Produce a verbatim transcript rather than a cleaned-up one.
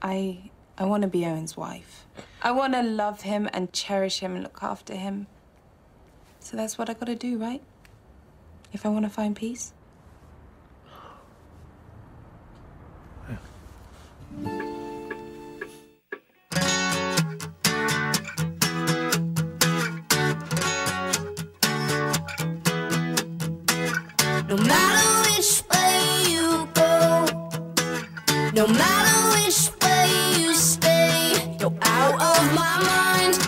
I, I want to be Owen's wife. I want to love him and cherish him and look after him. So that's what I got to do, right? If I want to find peace. Yeah. No matter which way you go, no matter which way you stay, you're out of my mind.